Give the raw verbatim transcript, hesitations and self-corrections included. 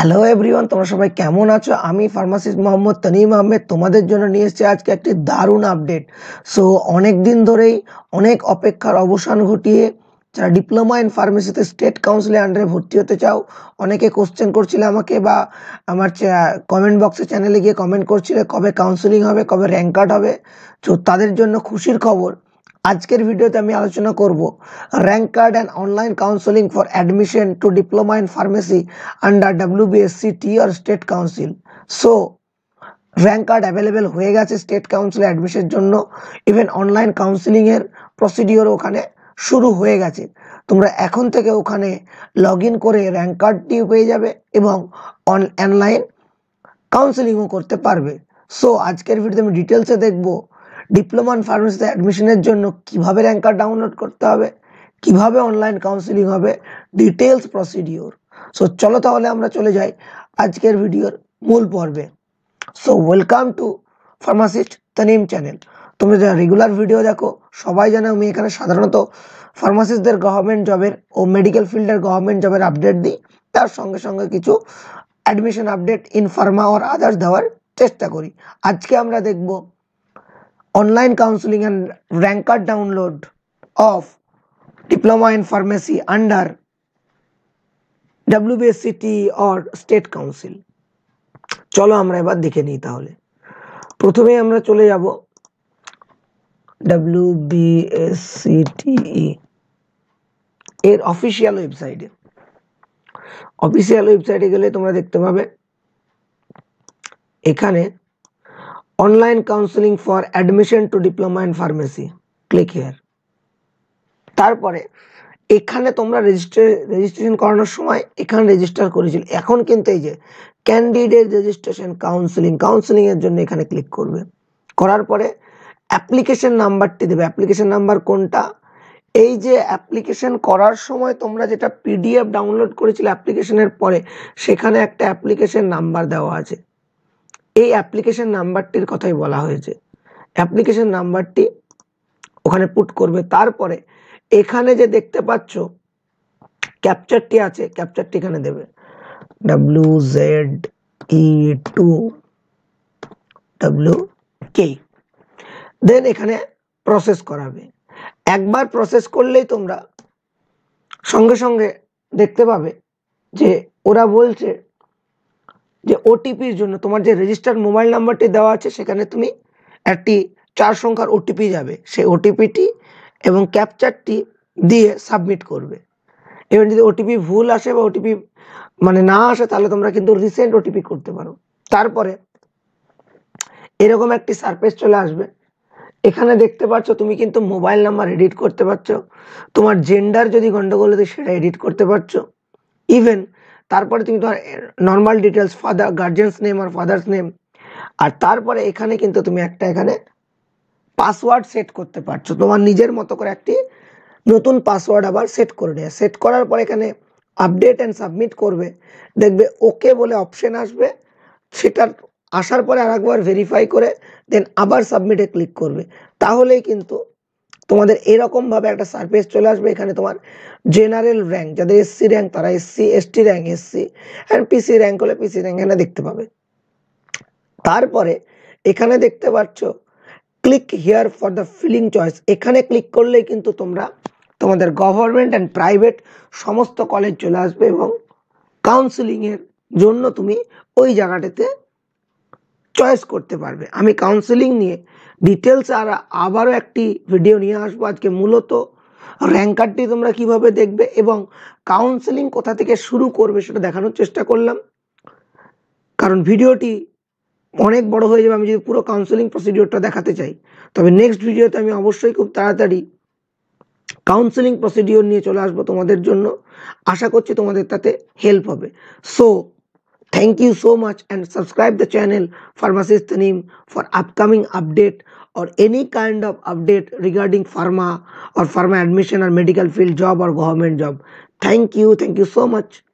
Hello everyone, তোমরা সবাই কেমন আছো? আমি ফার্মাসিস্ট মোহাম্মদ তনিম আহমেদ তোমাদের জন্য নিয়ে এসেছি আজকে একটি দারুণ আপডেট। সো অনেক দিন ধরেই অনেক অপেক্ষার অবসান ঘটিয়ে যারা ডিপ্লোমা ইন ফার্মেসিতে স্টেট কাউন্সিলের আন্ডারে ভর্তি হতে চাও, অনেকে কোশ্চেন করছিলে আমাকে বা আমার কমেন্ট বক্সে চ্যানেলে গিয়ে কমেন্ট করছিলে কবে কাউন্সিলিং হবে, কবে র্যাঙ্ক কার্ড হবে। তো তাদের জন্য খুশির খবর, আজকের ভিডিওতে আমি আলোচনা করব rank card and online counselling for admission to diploma in pharmacy under W B S C T or state council. So rank card available হয়ে গেছে স্টেট কাউন্সিলে অ্যাডমিশনের জন্য, ইভেন অনলাইন কাউন্সিলিংয়ের প্রসিডিওর ওখানে শুরু হয়ে গেছে। তোমরা এখন থেকে ওখানে লগ ইন করে র্যাঙ্ক কার্ডটি পেয়ে যাবে এবং অনলাইন কাউন্সিলিংও করতে পারবে। সো আজকের ভিডিওতে আমি ডিটেলসে দেখবো ডিপ্লোমা ইন ফার্মেসিতে অ্যাডমিশনের জন্য কিভাবে র্যাঙ্ক কার্ড ডাউনলোড করতে হবে, কিভাবে অনলাইন কাউন্সিলিং হবে, ডিটেলস প্রসিডিওর। সো চলো তাহলে আমরা চলে যাই আজকের ভিডিওর মূল পর্বে। So welcome to pharmacist Tanim channel. তোমরা যারা রেগুলার ভিডিও দেখো সবাই জানো আমি এখানে সাধারণত ফার্মাসিস্টদের গভর্নমেন্ট জবের ও মেডিকেল ফিল্ডের গভর্নমেন্ট জবের আপডেট দিই, তার সঙ্গে সঙ্গে কিছু admission update in pharma or others দেওয়ার চেষ্টা করি। আজকে আমরা দেখব online counseling and rank card download of diploma in pharmacy under W B S C T or state council। চলো আমরা এবার দেখে নিই। তাহলে প্রথমে আমরা চলে যাব W B S C T এর অফিসিয়াল ওয়েবসাইটে। অফিসিয়াল ওয়েবসাইটে গেলে তোমরা দেখতে পাবে এখানে online counselling for admission to diploma in pharmacy, click here. তারপরে এখানে তোমরা রেজিস্ট্রে রেজিস্ট্রেশন করানোর সময় এখানে রেজিস্টার করেছিল, এখন কিন্তু এই যে ক্যান্ডিডেট রেজিস্ট্রেশন কাউন্সেলিং কাউন্সেলিং এর জন্য এখানে ক্লিক করবে। করার পরে অ্যাপ্লিকেশন নাম্বারটি দেবে। অ্যাপ্লিকেশন নাম্বার কোনটা? এই যে অ্যাপ্লিকেশন করার সময় তোমরা যেটা পিডিএফ ডাউনলোড করেছিলে অ্যাপ্লিকেশনের পরে, সেখানে একটা অ্যাপ্লিকেশন নাম্বার দেওয়া আছে। এই অ্যাপ্লিকেশন নাম্বারটির কথাই বলা হয়েছে। অ্যাপ্লিকেশন নাম্বারটি ওখানে পুট করবে। তারপরে এখানে যে দেখতে পাচ্ছ ক্যাপচারটি আছে, ক্যাপচারটি এখানে দেবে W Z E two W K. Then এখানে প্রসেস করাবে। একবার প্রসেস করলেই তোমরা সঙ্গে সঙ্গে দেখতে পাবে যে ওরা বলছে যে ওটিপির জন্য তোমার যে রেজিস্টার্ড মোবাইল নাম্বারটি দেওয়া আছে সেখানে তুমি একটি চার সংখ্যার ওটিপি যাবে, সেই ওটিপিটি এবং ক্যাপচারটি দিয়ে সাবমিট করবে। এবার যদি ওটিপি ভুল আসে বা ওটিপি মানে না আসে তাহলে তোমরা কিন্তু রিসেন্ট ওটিপি করতে পারো। তারপরে এরকম একটি সারফেস চলে আসবে। এখানে দেখতে পাচ্ছ তুমি কিন্তু মোবাইল নাম্বার এডিট করতে পারছো, তোমার জেন্ডার যদি গন্ডগোল হতে সেটা এডিট করতে পারছো। ইভেন তারপরে তুমি তোমার normal details, father guardian's name আর ফাদার্স নেম, আর তারপরে এখানে কিন্তু তুমি একটা এখানে পাসওয়ার্ড সেট করতে পারছো। তোমার নিজের মতো করে একটি নতুন পাসওয়ার্ড আবার সেট করে নেয়। সেট করার পর এখানে আপডেট অ্যান্ড সাবমিট করবে, দেখবে ওকে বলে অপশন আসবে। সেটার আসার পরে আর একবার ভেরিফাই করে দেন আবার সাবমিটে ক্লিক করবে। তাহলেই কিন্তু তোমাদের এরকমভাবে একটা সারফেস চলে আসবে। এখানে তোমার জেনারেল র্যাঙ্ক, যাদের এসসি র্যাঙ্ক তারা SC, ST rank SC, and PC rank হলে পিসি র্যাঙ্ক এখানে দেখতে পাবে। তারপরে এখানে দেখতে পাচ্ছ click here for the filling choice. এখানে ক্লিক করলেই কিন্তু তোমরা তোমাদের গভর্নমেন্ট অ্যান্ড প্রাইভেট সমস্ত কলেজ চলে আসবে এবং কাউন্সিলিংয়ের জন্য তুমি ওই জায়গাটাতে চয়েস করতে পারবে। আমি কাউন্সিলিং নিয়ে ডিটেলস আর আবারও একটি ভিডিও নিয়ে আসবো। আজকে মূলত র্যাঙ্ক কার্ডটি তোমরা কিভাবে দেখবে এবং কাউন্সিলিং কোথা থেকে শুরু করবে সেটা দেখানোর চেষ্টা করলাম, কারণ ভিডিওটি অনেক বড় হয়ে যাবে আমি যদি পুরো কাউন্সিলিং প্রসিডিওরটা দেখাতে চাই। তবে নেক্সট ভিডিওতে আমি অবশ্যই খুব তাড়াতাড়ি কাউন্সিলিং প্রসিডিওর নিয়ে চলে আসবো তোমাদের জন্য। আশা করছি তোমাদের তাতে হেল্প হবে। So thank you so much and subscribe the channel Pharmacist Tanim for upcoming update or any kind of update regarding pharma or pharma admission or medical field job or government job. Thank you. Thank you so much.